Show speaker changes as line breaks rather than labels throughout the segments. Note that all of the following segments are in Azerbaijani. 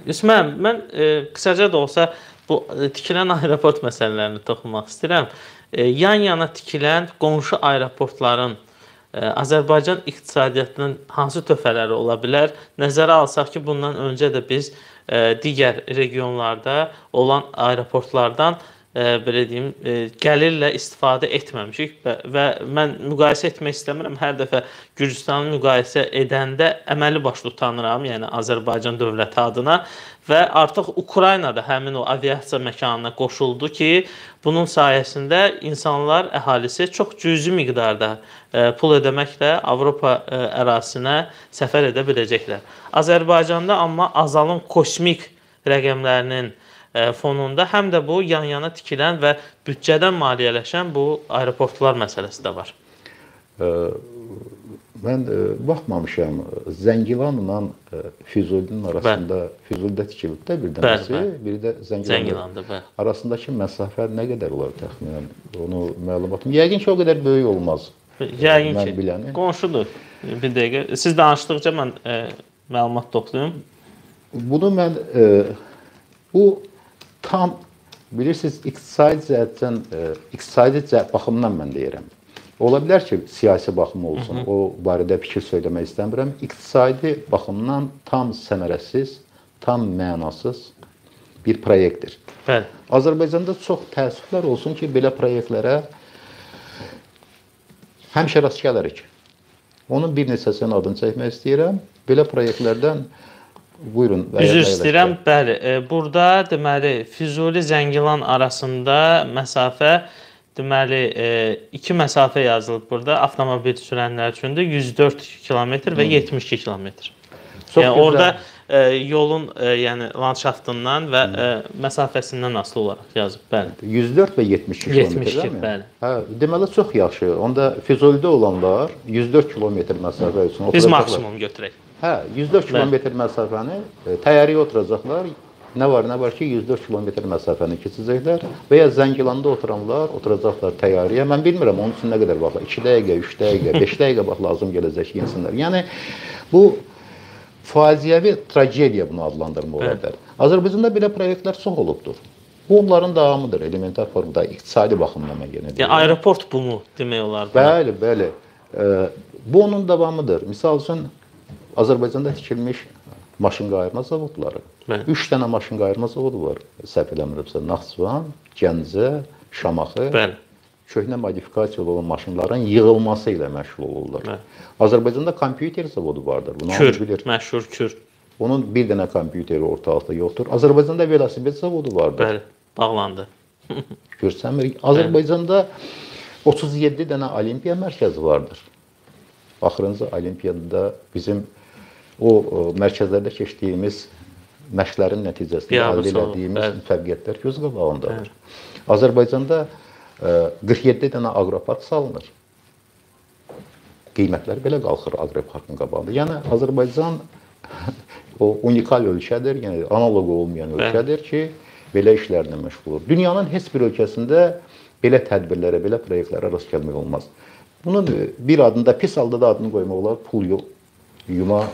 İsmail, mən qısaca da olsa bu tikilən aeroport məsələlərini toxunmaq istəyirəm. Yan-yana tikilən qonşu aeroportların Azərbaycan iqtisadiyyatının hansı töhfələri ola bilər? Nəzərə alsaq ki, bundan öncə də biz digər regionlarda olan aeroportlardan belə deyim, gəlirlə istifadə etməmişik və mən müqayisə etmək istəmirəm. Hər dəfə Gürcüstanı müqayisə edəndə əməli başlı utanıram, yəni Azərbaycan dövləti adına və artıq Ukrayna da həmin o aviasiya məkanına qoşuldu ki, bunun sayəsində insanlar, əhalisi çox cüzi miqdarda pul ödəməklə Avropa ərazisinə səfər edə biləcəklər. Azərbaycanda amma azalın kosmik rəqəmlərinin fonunda həm də bu yan-yana tikilən və büdcədən maliyyələşən bu aeroportlar məsələsi də var.
Mən baxmamışam. Zəngilanla Füzulinin arasında, Füzulidə tikilib də bir dənəsi, biri də Zəngilanda arasındakı məsafə nə qədər olar təxminən? Onu məlumatım. Yəqin ki, o qədər böyük olmaz.
Yəqin ki, qonşudur. Bir dəqiqə. Siz danışdıqca mən məlumat toplayım.
Bunu mən, bu tam, bilirsiniz, iqtisadi baxımdan mən deyirəm. Ola bilər ki, siyasi baxım olsun, o barədə fikir söyləmək istəmirəm. İqtisadi baxımdan tam səmərəsiz, tam mənasız bir proyektdir.
Bəli.
Azərbaycanda çox təəssüflər olsun ki, belə proyektlərə həmişə rast gəlirik. Onun bir neçəsinin adını çəkmək istəyirəm. Belə proyektlərdən buyurun.
Üzr istəyirəm. Bəli, burada deməli Füzuli-Zəngilan arasında məsafə, deməli 2 məsafə yazılıb burada avtomobil sürənlər üçün də 104 kilometr və 72 kilometr. Yəni orada yolun, yəni landşaftından və məsafəsindən asılı olaraq yazıb. Bəli.
104 və 72 kilometr.
72, bəli.
Hə, deməli çox yaxşı. Onda Füzulidə olanlar 104 kilometr məsafə üçün
biz maksimum götürək.
Hə, 104 kilometr məsafəni təyyarəyə oturacaqlar. Nə var ki, 104 kilometr məsafəni keçəcəklər və ya Zəngilanda oturanlar oturacaqlar təyyarəyə. Mən bilmirəm onun üçün nə qədər vaxt, 2 dəqiqə, 3 dəqiqə, 5 dəqiqə vaxt lazım gələcək insanlar. Yəni bu faciəvi tragediya bunu adlandırmaq ola bilər. Azərbaycanda belə proyektlər çox olubdur. Bu onların davamıdır, elementar formada, iqtisadi baxımdan mən yenə deyirəm.
Yəni aeroport bunu demək olar.
Bəli, bəli. Bu onun davamıdır. Misal üçün Azərbaycanda tikilmiş maşın qayırma zavodları. 3 dənə maşın qayırma zavodu var. Səhv eləmirəmsə, Naxçıvan, Gəncə, Şamaxı.
Bəli.
Köhnə modifikasiyalı olan maşınların yığılması ilə məşğul olurlar. Azərbaycanda kompüter zavodu vardır.
Kür, məşhur Kür.
Onun bir dənə kompüteri ortalıqda yoxdur. Azərbaycanda velosiped zavodu vardır.
Bəli, bağlandı.
Görsənmir. Azərbaycanda 37 dənə olimpiya mərkəzi vardır. Axırıncı olimpiyada bizim o mərkəzlərdə keçdiyimiz məşqlərin nəticəsində əldə etdiyimiz müvəffəqiyyətlər göz qabağındadır. Azərbaycanda 47 dənə aqropark salınır. Qiymətlər belə qalxır aqroparkın qabağında. Yəni Azərbaycan o unikal ölkədir, yəni analoq olmayan ölkədir ki, belə işlərlə məşğul olur. Dünyanın heç bir ölkəsində belə tədbirlərə, belə proyektlərə rast gəlmək olmaz. Bunun bir adında, pis halda da adını qoymaq olar, pul yuma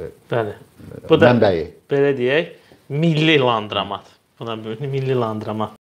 mənbəyi. Belə deyək, millilandramat. Buna milli landramat